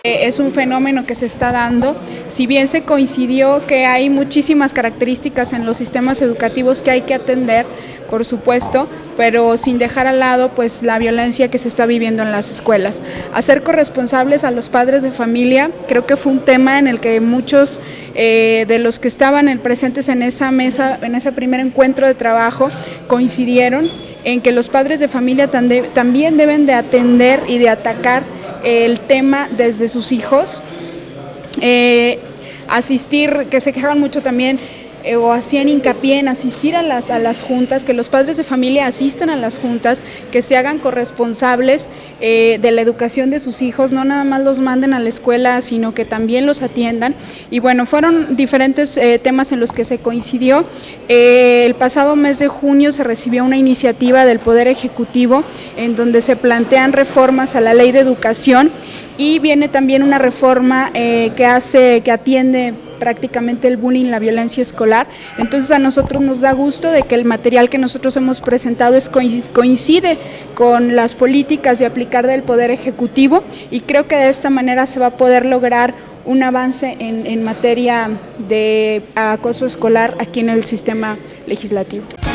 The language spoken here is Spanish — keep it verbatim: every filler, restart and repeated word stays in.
Es un fenómeno que se está dando, si bien se coincidió que hay muchísimas características en los sistemas educativos que hay que atender, por supuesto, pero sin dejar al lado pues la violencia que se está viviendo en las escuelas. Hacer corresponsables a los padres de familia, creo que fue un tema en el que muchos eh, de los que estaban presentes en esa mesa, en ese primer encuentro de trabajo, coincidieron en que los padres de familia también deben de atender y de atacar el tema desde sus hijos, eh, asistir, que se quejaban mucho también eh, o hacían hincapié en asistir a las, a las juntas, que los padres de familia asistan a las juntas, que se hagan corresponsables eh, de la educación de sus hijos, no nada más los manden a la escuela, sino que también los atiendan. Y bueno, fueron diferentes eh, temas en los que se coincidió. Eh, el pasado mes de junio se recibió una iniciativa del Poder Ejecutivo en donde se plantean reformas a la Ley de Educación y viene también una reforma eh, que hace, que atiende prácticamente el bullying, la violencia escolar. Entonces a nosotros nos da gusto de que el material que nosotros hemos presentado es, coincide con las políticas de aplicar del Poder Ejecutivo y creo que de esta manera se va a poder lograr un avance en, en materia de acoso escolar aquí en el sistema legislativo.